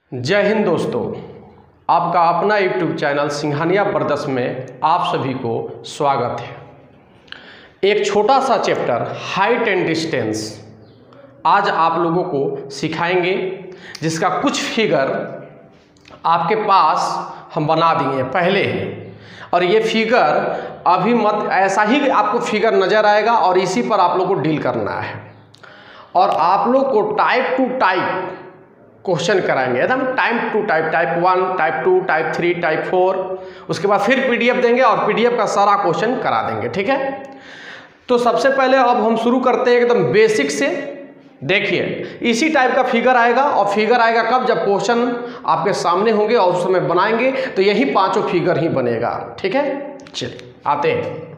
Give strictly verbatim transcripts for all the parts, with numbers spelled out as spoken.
जय हिंद दोस्तों, आपका अपना यूट्यूब चैनल सिंघानिया ब्रदर्स में आप सभी को स्वागत है। एक छोटा सा चैप्टर हाइट एंड डिस्टेंस आज आप लोगों को सिखाएंगे, जिसका कुछ फिगर आपके पास हम बना दिए पहले ही, और ये फिगर अभी मत ऐसा ही आपको फिगर नज़र आएगा और इसी पर आप लोग को डील करना है। और आप लोग को टाइप टू टाइप क्वेश्चन कराएंगे, एकदम type two type, type one, type two, type three, type four. उसके बाद फिर पीडीएफ देंगे और पीडीएफ का सारा क्वेश्चन करा देंगे, ठीक है। तो सबसे पहले अब हम शुरू करते हैं एकदम बेसिक से। देखिए, इसी टाइप का फिगर आएगा, और फिगर आएगा कब? जब क्वेश्चन आपके सामने होंगे और उस समय बनाएंगे तो यही पांचों फिगर ही बनेगा, ठीक है। चलिए आते हैं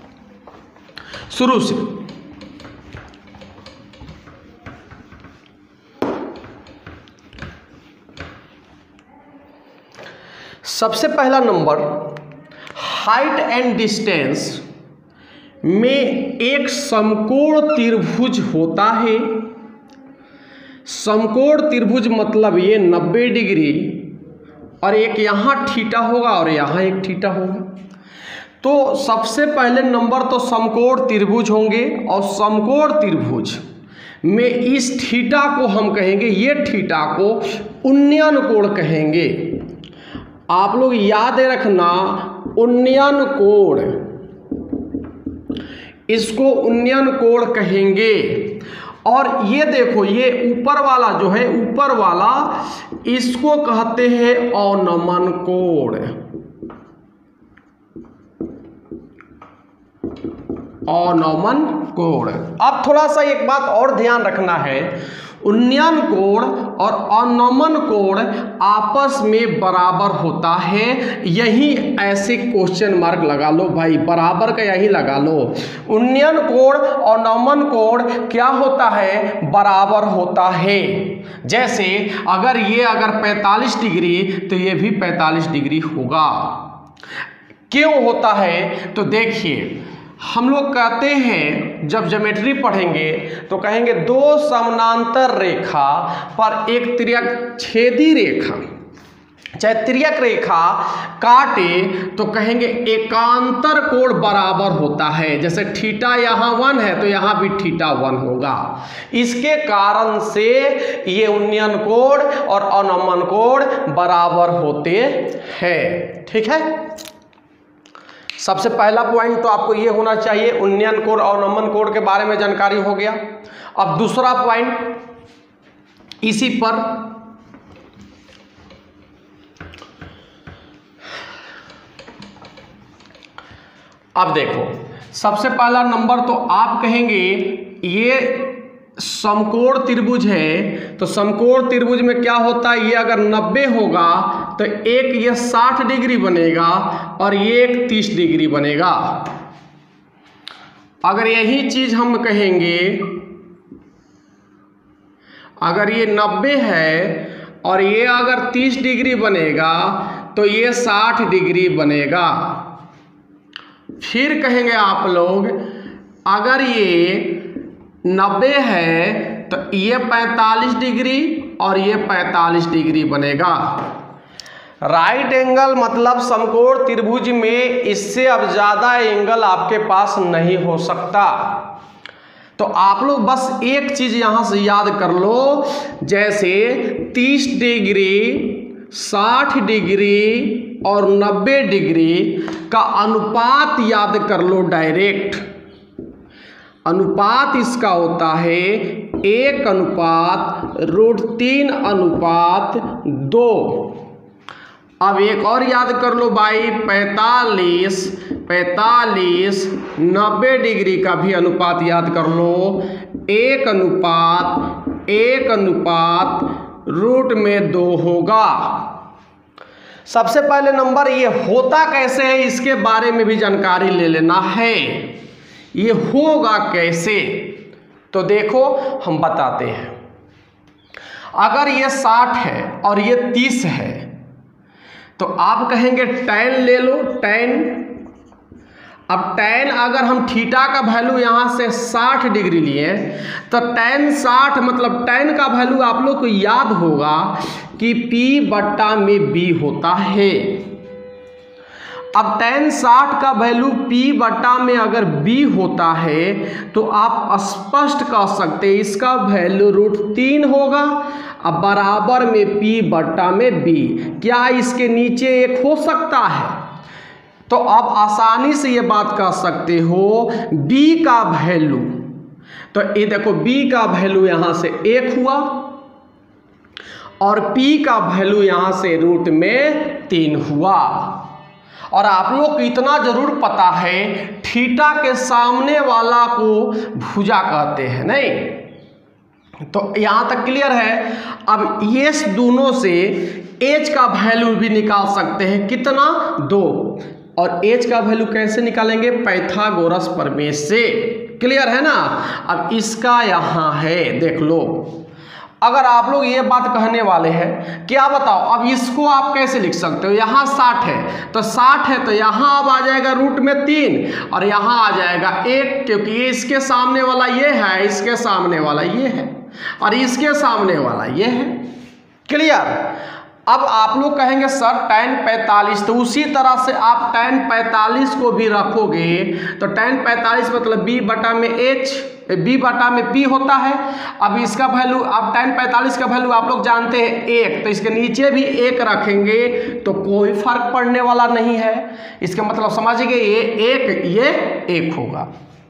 शुरू से। सबसे पहला नंबर, हाइट एंड डिस्टेंस में एक समकोण त्रिभुज होता है। समकोण त्रिभुज मतलब ये नब्बे डिग्री, और एक यहाँ थीटा होगा और यहाँ एक थीटा होगा। तो सबसे पहले नंबर तो समकोण त्रिभुज होंगे, और समकोण त्रिभुज में इस थीटा को हम कहेंगे, ये थीटा को उन्नयन कोण कहेंगे। आप लोग याद रखना, उन्नयन कोण, इसको उन्नयन कोण कहेंगे। और ये देखो, ये ऊपर वाला जो है, ऊपर वाला इसको कहते हैं अवनमन कोण। अवनमन कोण। अब थोड़ा सा एक बात और ध्यान रखना है, उन्नयन कोण और अवनमन कोण आपस में बराबर होता है। यही ऐसे क्वेश्चन मार्क लगा लो भाई, बराबर का यही लगा लो। उन्नयन कोण और अवनमन कोण क्या होता है? बराबर होता है। जैसे अगर ये अगर पैंतालीस डिग्री तो ये भी पैंतालीस डिग्री होगा। क्यों होता है? तो देखिए, हम लोग कहते हैं जब ज्योमेट्री पढ़ेंगे तो कहेंगे दो समानांतर रेखा पर एक तिर्यक छेदी रेखा, चाहे तिर्यक रेखा काटे तो कहेंगे एकांतर कोण बराबर होता है। जैसे थीटा यहाँ वन है तो यहाँ भी थीटा वन होगा। इसके कारण से ये उन्नयन कोण और अवनमन कोण बराबर होते हैं, ठीक है। सबसे पहला पॉइंट तो आपको ये होना चाहिए, उन्नयन कोण और अवनमन कोण के बारे में जानकारी हो गया। अब दूसरा पॉइंट इसी पर, अब देखो, सबसे पहला नंबर तो आप कहेंगे ये समकोण त्रिभुज है, तो समकोण त्रिभुज में क्या होता है? ये अगर नब्बे होगा तो एक ये साठ डिग्री बनेगा और ये एक तीस डिग्री बनेगा। अगर यही चीज हम कहेंगे, अगर ये नब्बे है और ये अगर तीस डिग्री बनेगा तो ये साठ डिग्री बनेगा। फिर कहेंगे आप लोग, अगर ये नब्बे है तो ये पैंतालीस डिग्री और ये पैंतालीस डिग्री बनेगा। राइट एंगल मतलब समकोण त्रिभुज में इससे अब ज्यादा एंगल आपके पास नहीं हो सकता। तो आप लोग बस एक चीज यहां से याद कर लो, जैसे तीस डिग्री, साठ डिग्री और नब्बे डिग्री का अनुपात याद कर लो डायरेक्ट। अनुपात इसका होता है एक अनुपात रूट तीन अनुपात दो। अब एक और याद कर लो भाई, पैंतालीस पैंतालीस नब्बे डिग्री का भी अनुपात याद कर लो, एक अनुपात एक अनुपात रूट में दो होगा। सबसे पहले नंबर ये होता कैसे है, इसके बारे में भी जानकारी ले लेना है। ये होगा कैसे? तो देखो हम बताते हैं। अगर ये साठ है और ये तीस है तो आप कहेंगे tan ले लो, tan। अब tan अगर हम थीटा का वैल्यू यहाँ से साठ डिग्री लिए तो tan साठ मतलब tan का वैल्यू आप लोग को याद होगा कि P बट्टा में B होता है। अब tan साठ का वैल्यू P बट्टा में अगर B होता है तो आप स्पष्ट कह सकते हैं इसका वैल्यू रूट तीन होगा। अब बराबर में P बट्टा में B, क्या इसके नीचे एक हो सकता है? तो आप आसानी से ये बात कह सकते हो B का वैल्यू, तो ये देखो B का वैल्यू यहाँ से एक हुआ और P का वैल्यू यहाँ से रूट में तीन हुआ। और आप लोग को इतना जरूर पता है थीटा के सामने वाला को भुजा कहते हैं, नहीं? तो यहाँ तक क्लियर है। अब ये दोनों से h का वैल्यू भी निकाल सकते हैं, कितना? दो। और h का वैल्यू कैसे निकालेंगे? पाइथागोरस प्रमेय से। क्लियर है ना? अब इसका यहाँ है, देख लो। अगर आप लोग ये बात कहने वाले हैं क्या बताओ अब इसको आप कैसे लिख सकते हो? यहाँ साठ है तो साठ है तो यहाँ अब आ जाएगा रूट में तीन और यहाँ आ जाएगा एक, क्योंकि ये इसके सामने वाला ये है, इसके सामने वाला ये है और इसके सामने वाला ये है। क्लियर? अब आप लोग कहेंगे सर tan पैंतालीस, तो उसी तरह से आप tan पैंतालीस को भी रखोगे तो tan पैंतालीस मतलब b बटा में h, b बटा में p होता है। अब इसका वैल्यू, अब tan पैंतालीस का वैल्यू आप लोग जानते हैं एक, तो इसके नीचे भी एक रखेंगे तो कोई फर्क पड़ने वाला नहीं है। इसका मतलब समझिए ये एक, ये एक होगा।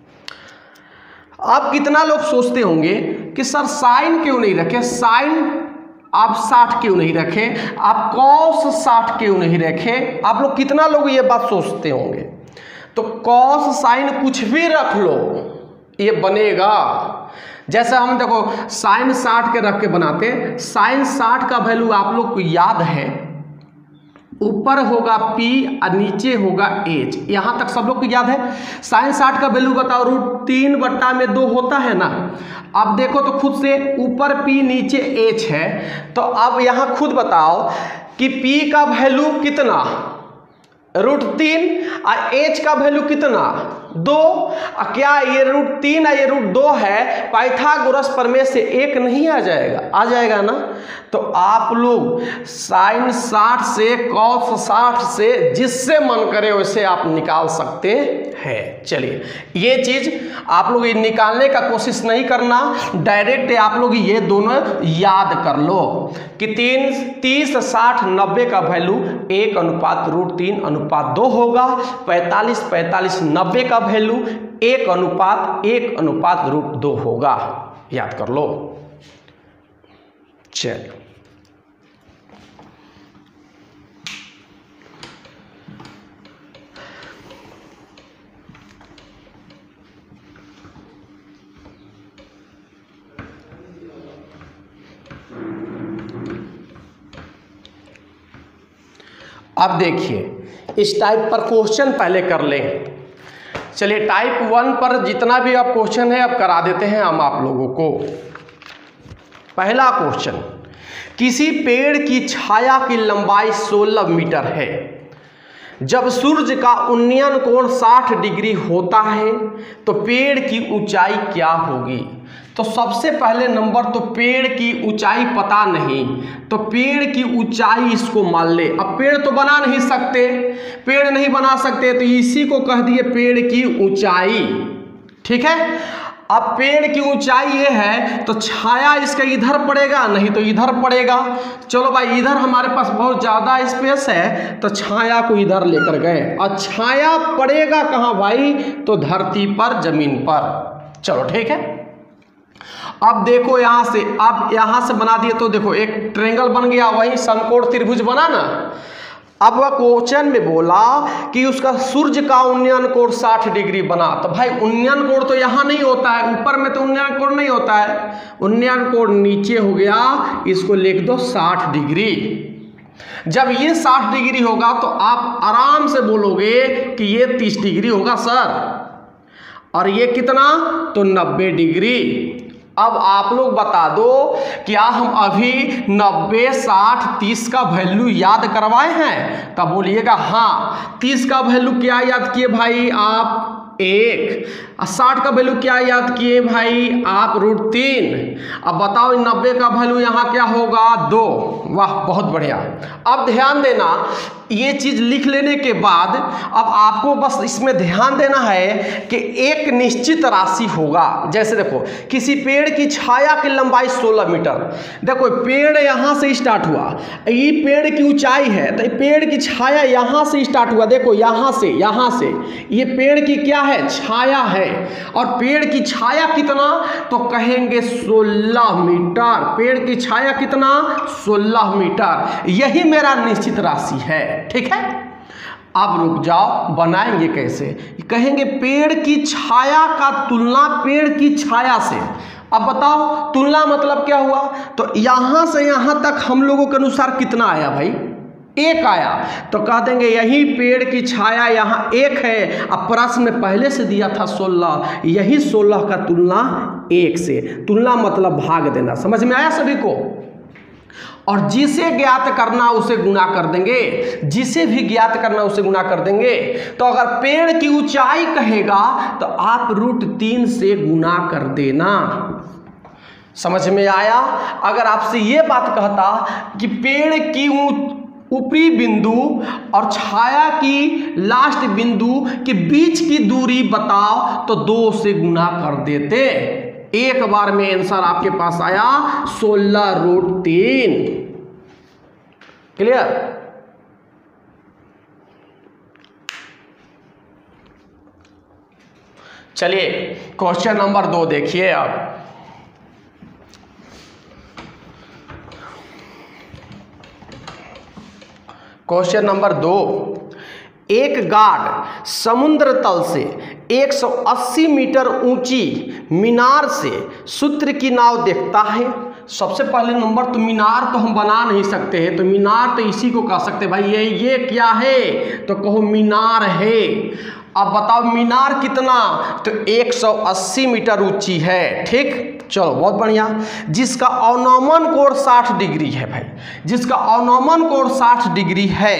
अब कितना लोग सोचते होंगे कि सर साइन क्यों नहीं रखे, साइन आप साठ क्यों नहीं रखे, आप कॉस साठ क्यों नहीं रखे? आप लोग कितना लोग ये बात सोचते होंगे। तो कॉस साइन कुछ भी रख लो ये बनेगा। जैसे हम देखो साइन साठ के रख के बनाते, साइन साठ का वैल्यू आप लोग को याद है, ऊपर होगा P और नीचे होगा H, यहाँ तक सब लोग को याद है। साइन साठ का वैल्यू बताओ, रूट तीन बट्टा में दो होता है ना। अब देखो तो खुद से ऊपर P नीचे H है, तो अब यहाँ खुद बताओ कि P का वैल्यू कितना? रूट तीन और H का वैल्यू कितना? दो। क्या ये रूट तीन और ये रूट दो है, पाइथागोरस प्रमेय से एक नहीं आ जाएगा? आ जाएगा ना। तो आप लोग साइन साठ से, कॉस साठ से, जिससे मन करे वैसे आप निकाल सकते हैं। चलिए ये चीज आप लोग निकालने का कोशिश नहीं करना, डायरेक्ट आप लोग ये दोनों याद कर लो कि तीन तीस साठ नब्बे का वैल्यू एक अनुपात रूट तीन अनुपात दो होगा। पैंतालीस पैंतालीस नब्बे का वैल्यू एक अनुपात एक अनुपात रूट दो होगा। याद कर लो। चल अब देखिए इस टाइप पर क्वेश्चन पहले कर लें। चलिए टाइप वन पर जितना भी अब क्वेश्चन है अब करा देते हैं हम आप लोगों को। पहला क्वेश्चन, किसी पेड़ की छाया की लंबाई सोलह मीटर है, जब सूर्य का उन्नयन कोण साठ डिग्री होता है तो पेड़ की ऊंचाई क्या होगी? तो सबसे पहले नंबर तो पेड़ की ऊंचाई पता नहीं, तो पेड़ की ऊंचाई इसको मान ले। अब पेड़ तो बना नहीं सकते, पेड़ नहीं बना सकते तो इसी को कह दिए पेड़ की ऊंचाई। ठीक है। अब पेड़ की ऊंचाई ये है तो छाया इसका इधर पड़ेगा, नहीं तो इधर पड़ेगा। चलो भाई इधर हमारे पास बहुत ज़्यादा स्पेस है तो छाया को इधर लेकर गए, और छाया पड़ेगा कहाँ भाई? तो धरती पर, जमीन पर। चलो ठीक है। अब देखो यहाँ से, अब यहाँ से बना दिए तो देखो एक ट्रायंगल बन गया, वही समकोण त्रिभुज बना ना। अब वह क्वेश्चन में बोला कि उसका सूर्य का उन्नयन कोण साठ डिग्री बना, तो भाई उन्नयन कोण तो यहाँ नहीं होता है, ऊपर में तो उन्नयन कोण नहीं होता है, उन्नयन कोण नीचे हो गया, इसको लिख दो साठ डिग्री। जब ये साठ डिग्री होगा तो आप आराम से बोलोगे कि ये तीस डिग्री होगा सर, और ये कितना? तो नब्बे डिग्री। अब आप लोग बता दो, क्या हम अभी नब्बे साठ तीस का वैल्यू याद करवाए हैं? तब बोलिएगा हाँ। तीस का वैल्यू क्या याद किए भाई आप? एक। साठ का वैल्यू क्या याद किए भाई आप? रूट तीन। अब बताओ नब्बे का वैल्यू यहाँ क्या होगा? दो। वाह बहुत बढ़िया। अब ध्यान देना, ये चीज लिख लेने के बाद अब आपको बस इसमें ध्यान देना है कि एक निश्चित राशि होगा। जैसे देखो, किसी पेड़ की छाया की लंबाई सोलह मीटर। देखो पेड़ यहाँ से स्टार्ट हुआ, ये पेड़ की ऊंचाई है, तो पेड़ की छाया यहाँ से स्टार्ट हुआ। देखो यहाँ से, यहाँ से ये पेड़ की क्या है? छाया है। और पेड़ की छाया कितना? तो कहेंगे सोलह मीटर। पेड़ की छाया कितना? सोलह मीटर। यही मेरा निश्चित राशि है। ठीक है, अब रुक जाओ, बनाएंगे कैसे? कहेंगे पेड़ की छाया का तुलना पेड़ की छाया से। अब बताओ तुलना मतलब क्या हुआ? तो यहां से यहां तक हम लोगों के अनुसार कितना आया भाई? एक आया। तो कह देंगे यही पेड़ की छाया यहाँ एक है। अब प्रश्न में पहले से दिया था सोलह, यही सोलह का तुलना एक से। तुलना मतलब भाग देना। समझ में आया सभी को? और जिसे ज्ञात करना उसे गुना कर देंगे, जिसे भी ज्ञात करना उसे गुना कर देंगे। तो अगर पेड़ की ऊंचाई कहेगा तो आप रूट तीन से गुना कर देना। समझ में आया? अगर आपसे ये बात कहता कि पेड़ की ऊपरी बिंदु और छाया की लास्ट बिंदु के बीच की दूरी बताओ, तो दो से गुना कर देते। एक बार में आंसर आपके पास आया सोलह रूट तीन। क्लियर? चलिए क्वेश्चन नंबर दो देखिए। अब क्वेश्चन नंबर दो, एक गार्ड समुद्र तल से एक सौ अस्सी मीटर ऊंची मीनार से सूत्र की नाव देखता है। सबसे पहले नंबर तो मीनार तो हम बना नहीं सकते हैं, तो मीनार तो इसी को कह सकते हैं भाई। ये ये क्या है? तो कहो मीनार है। अब बताओ मीनार कितना? तो एक सौ अस्सी मीटर ऊंची है। ठीक, चलो बहुत बढ़िया। जिसका अवनमन कोण साठ डिग्री है भाई, जिसका अवनमन कोण साठ डिग्री है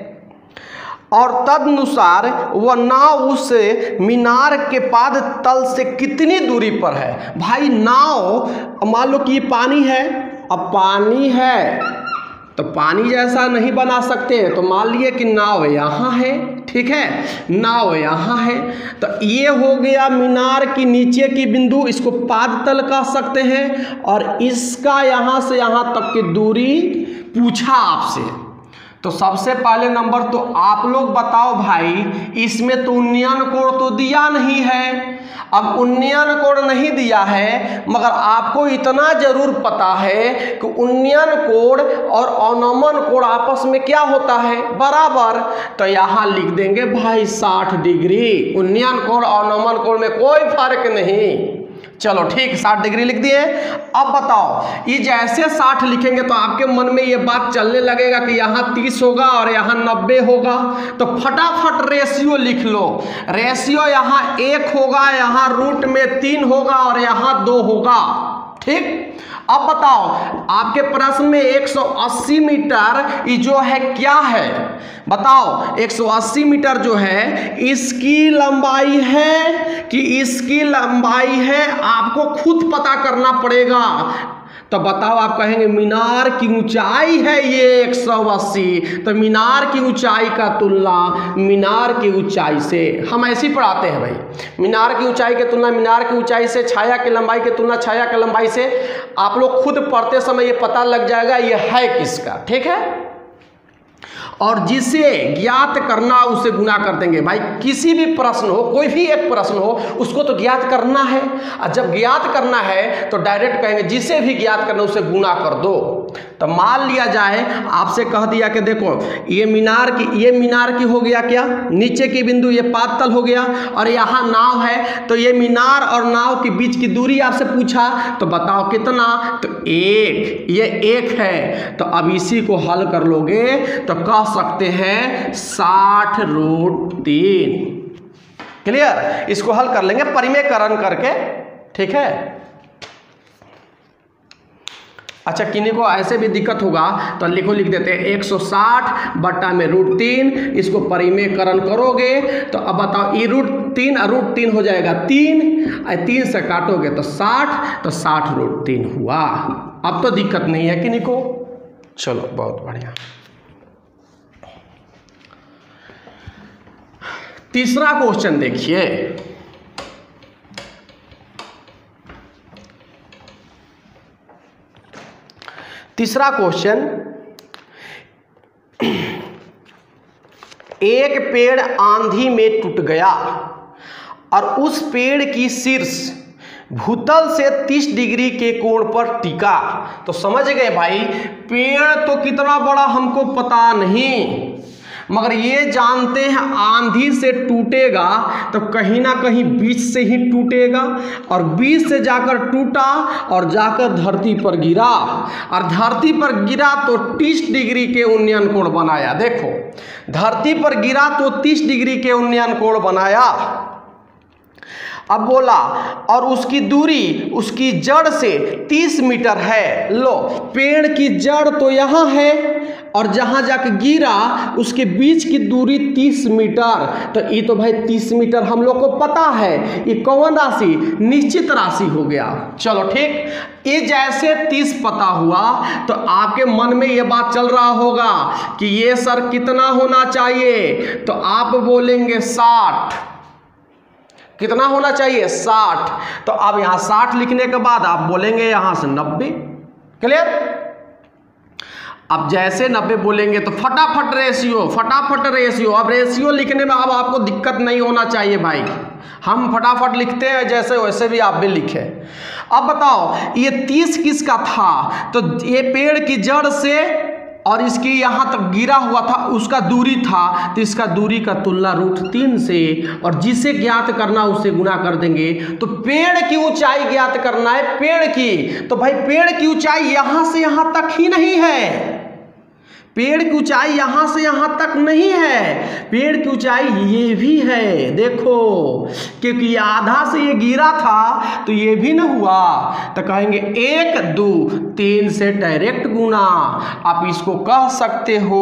और तदनुसार वह नाव उस मीनार के पाद तल से कितनी दूरी पर है। भाई नाव मान लो कि ये पानी है, अब पानी है तो पानी जैसा नहीं बना सकते हैं, तो मान लिए कि नाव यहाँ है। ठीक है, नाव यहाँ है, तो ये हो गया मीनार की नीचे की बिंदु, इसको पाद तल कह सकते हैं। और इसका यहाँ से यहाँ तक की दूरी पूछा आपसे, तो सबसे पहले नंबर तो आप लोग बताओ भाई, इसमें तो उन्नयन कोण तो दिया नहीं है। अब उन्नयन कोण नहीं दिया है, मगर आपको इतना जरूर पता है कि उन्नयन कोण और अवनमन कोण आपस में क्या होता है? बराबर। तो यहाँ लिख देंगे भाई साठ डिग्री। उन्नयन कोण अवनमन कोण में कोई फर्क नहीं। चलो ठीक, साठ डिग्री लिख दिए। अब बताओ, ये जैसे साठ लिखेंगे तो आपके मन में ये बात चलने लगेगा कि यहाँ तीस होगा और यहाँ नब्बे होगा। तो फटाफट रेशियो लिख लो। रेशियो यहाँ एक होगा, यहाँ रूट में तीन होगा और यहाँ दो होगा। ठीक, अब बताओ आपके प्रश्न में एक सौ अस्सी मीटर ये जो है क्या है? बताओ एक सौ अस्सी मीटर जो है इसकी लंबाई है कि इसकी लंबाई है, आपको खुद पता करना पड़ेगा। तो बताओ, आप कहेंगे मीनार की ऊंचाई है ये एक सौ अस्सी, तो मीनार की ऊंचाई का तुलना मीनार की ऊंचाई से, हम ऐसे ही पढ़ाते हैं भाई। मीनार की ऊंचाई की तुलना मीनार की ऊंचाई से, छाया की लंबाई की तुलना छाया की लंबाई से। आप लोग खुद पढ़ते समय ये पता लग जाएगा ये है किसका। ठीक है, और जिसे ज्ञात करना उसे गुना कर देंगे। भाई किसी भी प्रश्न हो, कोई भी एक प्रश्न हो, उसको तो ज्ञात करना है। और जब ज्ञात करना है तो डायरेक्ट कहेंगे जिसे भी ज्ञात करना उसे गुना कर दो। तो मान लिया जाए आपसे कह दिया कि देखो ये मीनार की, ये मीनार की हो गया क्या? नीचे की बिंदु ये पादतल हो गया, और यहाँ नाव है, तो ये मीनार और नाव के बीच की दूरी आपसे पूछा, तो बताओ कितना? तो एक, ये एक है। तो अब इसी को हल कर लोगे तो कह सकते हैं साठ रूट तीन। क्लियर? इसको हल कर लेंगे परिमेयकरण करके। ठीक है, अच्छा, किन्हीं को ऐसे भी दिक्कत होगा तो लिखो, लिख देते हैं एक सौ साठ बट्टा में रूट तीन। इसको परिमेयकरण करोगे तो अब बताओ, ये रूट तीन और रूट तीन हो जाएगा तीन, तीन से काटोगे तो साठ, तो साठ रूट तीन हुआ। अब तो दिक्कत नहीं है किन्हीं को। चलो बहुत बढ़िया। तीसरा क्वेश्चन देखिए, तीसरा क्वेश्चन, एक पेड़ आंधी में टूट गया और उस पेड़ की शीर्ष भूतल से तीस डिग्री के कोण पर टिका। तो समझ गए भाई, पेड़ तो कितना बड़ा हमको पता नहीं, मगर ये जानते हैं आंधी से टूटेगा तो कहीं ना कहीं बीच से ही टूटेगा, और बीच से जाकर टूटा और जाकर धरती पर गिरा, और धरती पर गिरा तो तीस डिग्री के उन्नयन कोण बनाया। देखो, धरती पर गिरा तो तीस डिग्री के उन्नयन कोण बनाया। अब बोला और उसकी दूरी उसकी जड़ से तीस मीटर है। लो, पेड़ की जड़ तो यहाँ है और जहाँ जाके गिरा उसके बीच की दूरी तीस मीटर। तो ये तो भाई तीस मीटर हम लोग को पता है, ये कौन राशि? निश्चित राशि हो गया। चलो ठीक, ये जैसे तीस पता हुआ तो आपके मन में ये बात चल रहा होगा कि ये सर कितना होना चाहिए, तो आप बोलेंगे साठ। कितना होना चाहिए? साठ। तो अब यहाँ साठ लिखने के बाद आप बोलेंगे यहाँ से नब्बे। क्लियर? अब जैसे नब्बे बोलेंगे तो फटाफट रेशियो, फटाफट रेशियो। अब रेशियो लिखने में अब आपको दिक्कत नहीं होना चाहिए भाई, हम फटाफट लिखते हैं, जैसे वैसे भी आप भी लिखे। अब बताओ ये तीस किसका था? तो ये पेड़ की जड़ से और इसकी यहाँ तक गिरा हुआ था, उसका दूरी था, तो इसका दूरी का तुलना रूट तीन से, और जिसे ज्ञात करना उसे गुना कर देंगे। तो पेड़ की ऊंचाई ज्ञात करना है, पेड़ की। तो भाई पेड़ की ऊंचाई यहाँ से यहाँ तक ही नहीं है, पेड़ की ऊंचाई यहाँ से यहाँ तक नहीं है, पेड़ की ऊंचाई ये भी है। देखो, क्योंकि आधा से ये गिरा था तो ये भी ना हुआ, तो कहेंगे एक दो तीन से डायरेक्ट गुना। आप इसको कह सकते हो,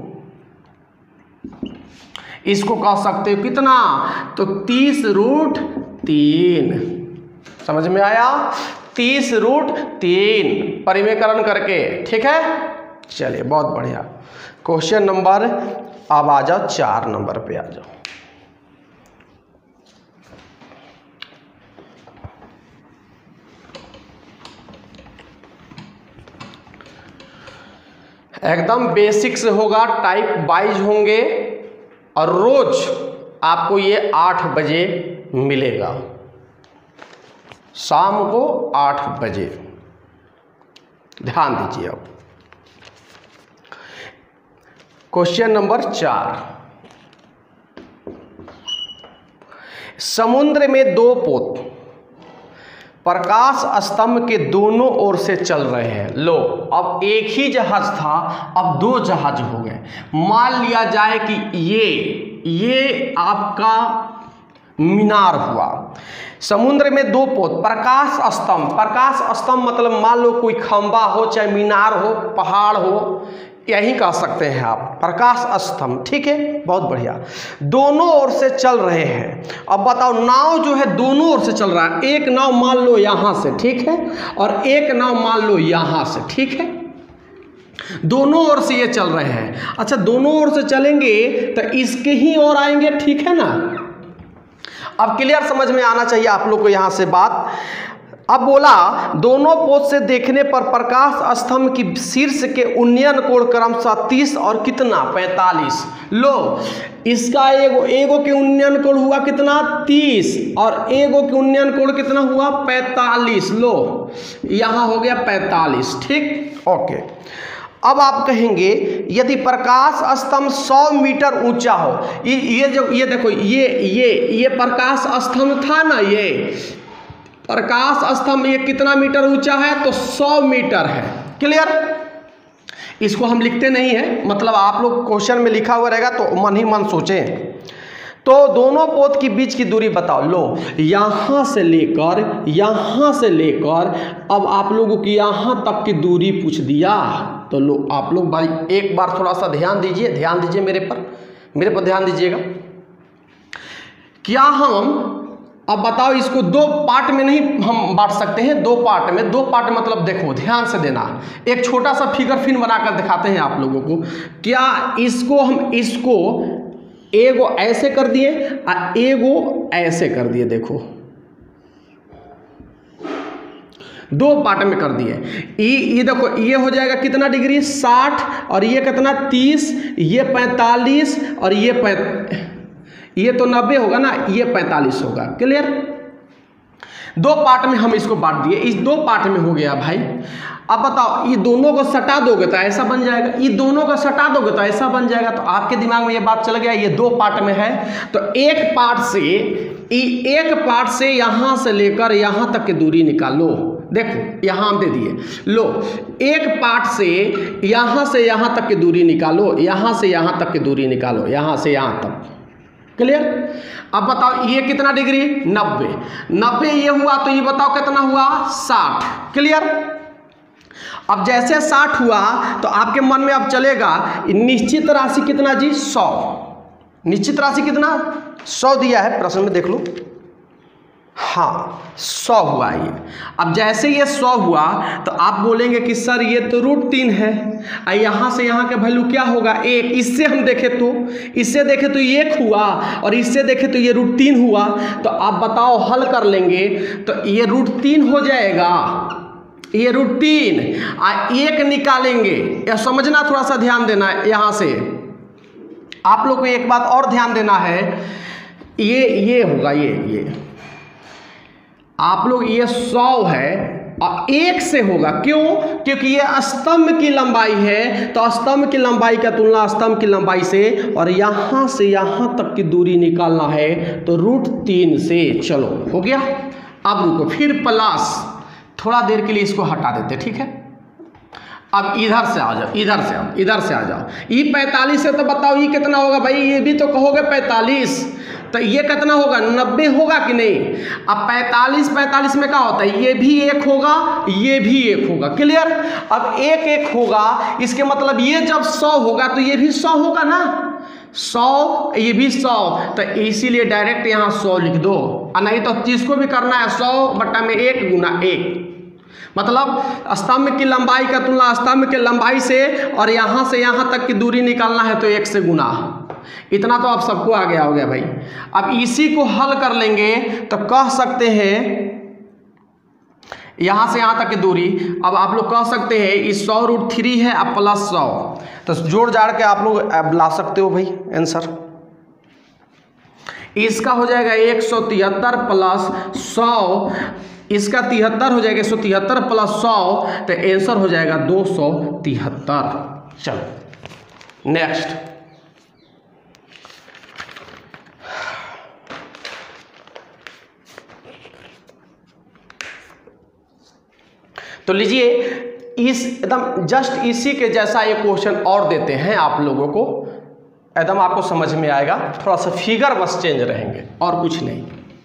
इसको कह सकते हो कितना? तो तीस रूट तीन। समझ में आया? तीस रूट तीन परिमेयकरण करके। ठीक है, चलिए बहुत बढ़िया। क्वेश्चन नंबर, अब आ जाओ चार नंबर पे आ जाओ। एकदम बेसिक से होगा, टाइप वाइज होंगे, और रोज आपको ये आठ बजे मिलेगा, शाम को आठ बजे। ध्यान दीजिए। अब क्वेश्चन नंबर चार, समुद्र में दो पोत प्रकाश स्तंभ के दोनों ओर से चल रहे हैं। लो, अब एक ही जहाज था, अब दो जहाज हो गए। मान लिया जाए कि ये ये आपका मीनार हुआ। समुद्र में दो पोत प्रकाश स्तंभ, प्रकाश स्तंभ मतलब मान लो कोई खंबा हो, चाहे मीनार हो, पहाड़ हो, यही कह सकते हैं आप, प्रकाश स्तंभ। ठीक है, बहुत बढ़िया। दोनों ओर से चल रहे हैं। अब बताओ, नाव जो है दोनों ओर से चल रहा है। एक नाव मान लो यहाँ से, ठीक है, और एक नाव मान लो यहाँ से, ठीक है, दोनों ओर से ये चल रहे हैं। अच्छा, दोनों ओर से चलेंगे तो इसके ही ओर आएंगे, ठीक है ना? अब क्लियर समझ में आना चाहिए आप लोग को यहाँ से बात। अब बोला दोनों पोत से देखने पर प्रकाश स्तंभ की शीर्ष के उन्नयन कोण क्रमशः तीस और कितना? पैंतालीस। लो, इसका एगो एगो के उन्नयन कोण हुआ कितना? तीस, और एगो के उन्नयन कोण कितना हुआ? पैंतालीस। लो, यहाँ हो गया पैंतालीस। ठीक, ओके। अब आप कहेंगे यदि प्रकाश स्तंभ सौ मीटर ऊंचा हो, ये ये जो ये देखो, ये ये ये प्रकाश स्तंभ था ना, ये प्रकाश स्तंभ ये कितना मीटर ऊंचा है? तो सौ मीटर है। क्लियर? इसको हम लिखते नहीं है, मतलब आप लोग क्वेश्चन में लिखा हुआ रहेगा तो मन ही मन सोचें। तो दोनों पोत के बीच की दूरी बताओ। लो यहां से लेकर यहां से लेकर अब आप लोगों की यहां तक की दूरी पूछ दिया। तो लो आप लोग भाई एक बार थोड़ा सा ध्यान दीजिए, ध्यान दीजिए मेरे पर, मेरे पर ध्यान दीजिएगा। क्या हम अब बताओ इसको दो पार्ट में नहीं हम बांट सकते हैं? दो पार्ट में, दो पार्ट मतलब देखो ध्यान से देना, एक छोटा सा फिगर फिर बनाकर दिखाते हैं आप लोगों को। क्या इसको हम इसको एगो ऐसे कर दिए और एगो ऐसे कर दिए, देखो दो पार्ट में कर दिए। ये ये देखो ये हो जाएगा कितना डिग्री, साठ, और ये कितना तीस, ये पैंतालीस, और ये पै ये तो नब्बे होगा ना, ये पैंतालीस होगा। क्लियर? दो पार्ट में हम इसको बांट दिए, इस दो पार्ट में हो गया भाई। अब बताओ ये दोनों को सटा दोगे तो ऐसा बन जाएगा, ये दोनों को सटा दोगे तो ऐसा बन जाएगा। तो आपके दिमाग में ये बात चल गया, ये दो पार्ट में है। तो एक पार्ट से एक पार्ट से यहां से लेकर यहां तक की दूरी निकालो। देखो यहां हम दे दिए, लो एक पार्ट से यहां से यहां तक की दूरी निकालो, यहां से यहां तक की दूरी निकालो, यहां से यहां तक। क्लियर? अब बताओ ये कितना डिग्री, नब्बे, नब्बे ये हुआ तो ये बताओ कितना हुआ, साठ। क्लियर? अब जैसे साठ हुआ तो आपके मन में अब चलेगा निश्चित राशि कितना जी, सौ। निश्चित राशि कितना, सौ दिया है प्रश्न में, देख लो। हाँ सौ हुआ ये। अब जैसे ये सौ हुआ तो आप बोलेंगे कि सर ये तो रूट तीन है, और यहाँ से यहाँ का वैल्यू क्या होगा, एक। इससे हम देखें तो इससे देखें तो ये एक हुआ, और इससे देखें तो ये रूट तीन हुआ। तो आप बताओ हल कर लेंगे तो ये रूट तीन हो जाएगा, ये रूट तीन आ एक निकालेंगे। यह समझना, थोड़ा सा ध्यान देना यहाँ से। आप लोग को एक बात और ध्यान देना है, ये ये होगा, ये ये आप लोग ये सौ है और एक से होगा, क्यों? क्योंकि ये स्तंभ की लंबाई है, तो स्तंभ की लंबाई का तुलना स्तंभ की लंबाई से, और यहां से यहां तक की दूरी निकालना है तो रूट तीन से। चलो हो गया। अब रुको, फिर प्लस, थोड़ा देर के लिए इसको हटा देते, ठीक है। अब इधर से आ जाओ, इधर से आओ, इधर से आ जाओ। ये पैंतालीस से तो बताओ ये कितना होगा भाई, ये भी तो कहोगे पैंतालीस, तो ये कितना होगा, नब्बे होगा कि नहीं? अब पैंतालीस पैंतालीस में क्या होता है, ये भी एक होगा, ये भी एक होगा। क्लियर? अब एक एक होगा, इसके मतलब ये जब सौ होगा तो ये भी सौ होगा ना, सौ ये भी सौ, तो इसीलिए डायरेक्ट यहाँ सौ लिख दो। और नहीं तो जिसको भी करना है सौ बट्टा में एक गुना एक, मतलब स्तंभ की लंबाई का तुलना स्तंभ की लंबाई से, और यहाँ से यहाँ तक की दूरी निकालना है तो एक से गुना। इतना तो आप सबको आ गया हो गया भाई। अब इसी को हल कर लेंगे तो कह सकते हैं यहाँ से यहाँ तक की दूरी, अब आप लोग कह सकते हैं इस सौ रूट थ्री है अब प्लस सौ, तो जोड़ जाड़ के आप लोग ला सकते हो भाई आंसर। इसका हो जाएगा एक सौ तिहत्तर प्लस सौ, इसका तिहत्तर हो जाएगा, एक सौ तिहत्तर प्लस सौ, तो आंसर हो जाएगा दो सौ तिहत्तर। चलो नेक्स्ट। तो लीजिए इस एकदम जस्ट इसी के जैसा एक क्वेश्चन और देते हैं आप लोगों को, एकदम आपको समझ में आएगा। थोड़ा सा फिगर बस चेंज रहेंगे और कुछ नहीं।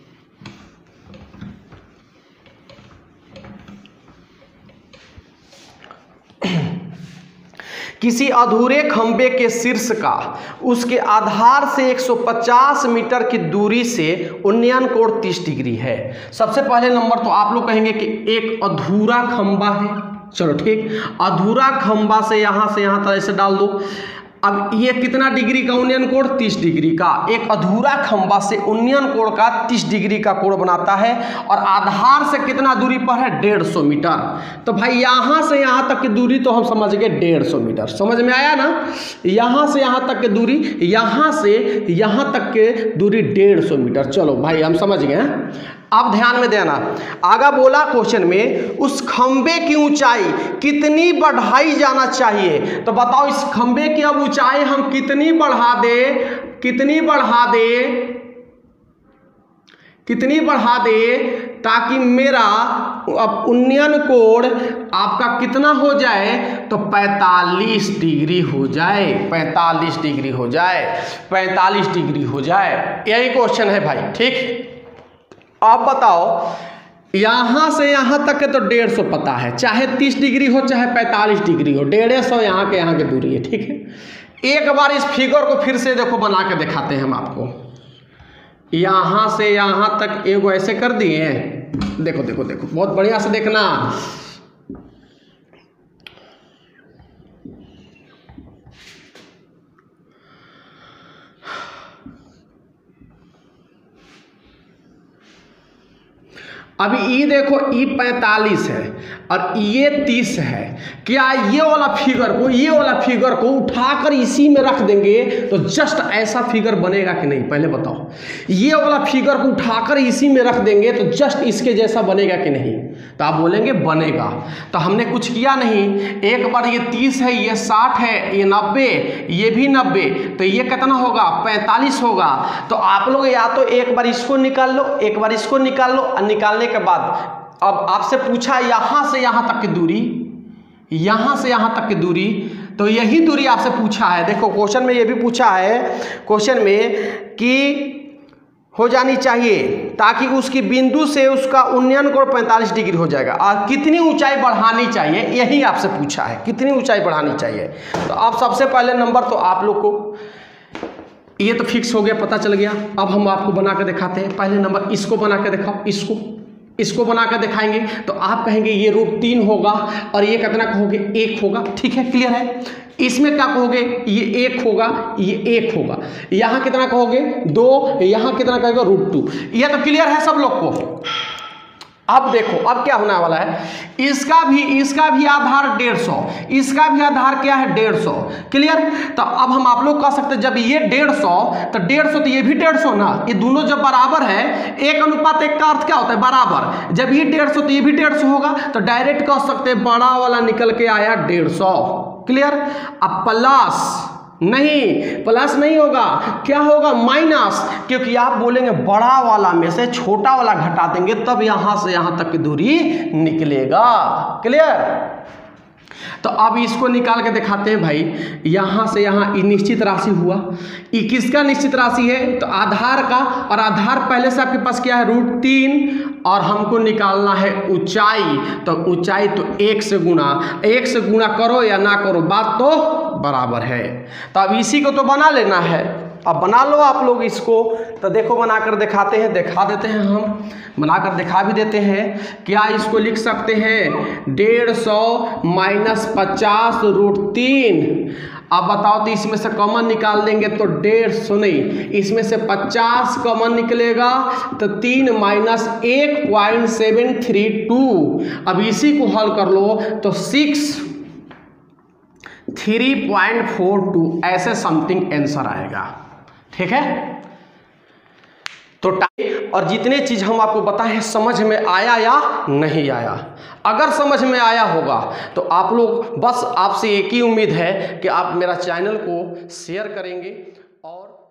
किसी अधूरे खंबे के शीर्ष का उसके आधार से एक सौ पचास मीटर की दूरी से उन्नयन कोण तीस डिग्री है। सबसे पहले नंबर तो आप लोग कहेंगे कि एक अधूरा खंबा है। चलो ठीक, अधूरा खंबा से यहां से यहां तक ऐसे डाल दो। अब ये कितना डिग्री का उन्नयन कोण, तीस डिग्री का। एक अधूरा खंबा से उन्नयन कोण का तीस डिग्री का कोण बनाता है, और आधार से कितना दूरी पर है, डेढ़ सौ मीटर। तो भाई यहां से यहां तक की दूरी तो हम समझ गए डेढ़ सौ मीटर, समझ में आया ना। यहां से यहां तक की दूरी, यहां से यहां तक के दूरी डेढ़ सौ मीटर। चलो भाई हम समझ गए हैं। अब ध्यान में देना, आगा बोला क्वेश्चन में उस खंबे की ऊंचाई कितनी बढ़ाई जाना चाहिए। तो बताओ इस खंबे की अब ऊंचाई हम कितनी बढ़ा दे, कितनी बढ़ा दे, कितनी बढ़ा दे ताकि मेरा अब उन्नयन कोण आपका कितना हो जाए, तो पैंतालीस डिग्री हो जाए, पैंतालीस डिग्री हो जाए, पैंतालीस डिग्री हो जाए। यही क्वेश्चन है भाई। ठीक, आप बताओ यहां से यहां तक के तो डेढ़ सौ पता है, चाहे तीस डिग्री हो चाहे पैंतालीस डिग्री हो, डेढ़ सौ यहाँ के यहाँ की दूरी है। ठीक है, एक बार इस फिगर को फिर से देखो बना के दिखाते हैं हम आपको। यहां से यहां तक एगो ऐसे कर दिए, देखो देखो देखो बहुत बढ़िया से देखना। अभी ई देखो, ई पैंतालीस है और ये तीस है। क्या ये वाला फिगर को ये वाला फिगर को उठाकर इसी में रख देंगे तो जस्ट ऐसा फिगर बनेगा कि नहीं, पहले बताओ। ये वाला फिगर को उठाकर इसी में रख देंगे तो जस्ट इसके जैसा बनेगा कि नहीं, तो आप बोलेंगे बनेगा। तो हमने कुछ किया नहीं, एक बार ये तीस है, ये साठ है, ये नब्बे, ये भी नब्बे, तो ये कितना होगा, पैंतालीस होगा। तो आप लोग या तो एक बार इसको निकाल लो, एक बार इसको निकाल लो, और निकालने के बाद अब आपसे पूछा यहां से यहां तक की दूरी, यहां से यहां तक की दूरी, तो यही दूरी आपसे पूछा है। देखो क्वेश्चन में ये भी पूछा है, क्वेश्चन में कि हो जानी चाहिए ताकि उसकी बिंदु से उसका उन्नयन कोण पैंतालीस डिग्री हो जाएगा, और कितनी ऊंचाई बढ़ानी चाहिए यही आपसे पूछा है, कितनी ऊंचाई बढ़ानी चाहिए। तो अब सबसे पहले नंबर तो आप लोग को ये तो फिक्स हो गया, पता चल गया। अब हम आपको बना के दिखाते हैं। पहले नंबर इसको बना के दिखाओ, इसको इसको बना कर दिखाएंगे तो आप कहेंगे ये रूट तीन होगा और ये कितना कहोगे, एक होगा। ठीक है, क्लियर है। इसमें क्या कहोगे, ये एक होगा, ये एक होगा। यहाँ कितना कहोगे, दो, यहाँ कितना कहोगे, रूट टू। ये तो क्लियर है सब लोग को। अब देखो अब क्या होने वाला है, इसका भी इसका भी आधार डेढ़ सौ, इसका भी आधार क्या है, डेढ़ सौ। क्लियर। तो अब हम आप लोग कह सकते हैं जब ये डेढ़ सौ तो डेढ़ सौ तो ये भी डेढ़ सौ ना, ये दोनों जब बराबर है, एक अनुपात एक का अर्थ क्या होता है, बराबर। जब ये डेढ़ सौ तो ये भी डेढ़ सौ होगा, तो डायरेक्ट कह सकते हैं बड़ा वाला निकल के आया डेढ़ सौ। क्लियर। अब प्लस नहीं, प्लस नहीं होगा, क्या होगा, माइनस, क्योंकि आप बोलेंगे बड़ा वाला में से छोटा वाला घटा देंगे तब यहां से यहां तक की दूरी निकलेगा। क्लियर। तो अब इसको निकाल के दिखाते हैं भाई। यहां से यहां निश्चित राशि हुआ, ये किसका निश्चित राशि है, तो आधार का, और आधार पहले से आपके पास क्या है, रूट तीन, और हमको निकालना है ऊंचाई। तो ऊंचाई तो एक से गुना, एक से गुना करो या ना करो बात तो बराबर है। तो अब इसी को तो बना लेना है। अब बना लो आप लोग इसको। तो देखो बनाकर दिखाते हैं, दिखा देते हैं, हम बनाकर दिखा भी देते हैं। क्या इसको लिख सकते हैं, डेढ़ सौ माइनस पचास रूट तीन। अब बताओ तो इसमें से कॉमन निकाल देंगे तो डेढ़ सौ नहीं, इसमें से पचास कॉमन निकलेगा तो तीन माइनस एक पॉइंट सेवन थ्री टू। अब इसी को हल कर लो तो six three point four two ऐसे समथिंग आंसर आएगा। ठीक है। तो और जितने चीज हम आपको बताए समझ में आया या नहीं आया। अगर समझ में आया होगा तो आप लोग, बस आपसे एक ही उम्मीद है कि आप मेरा चैनल को शेयर करेंगे और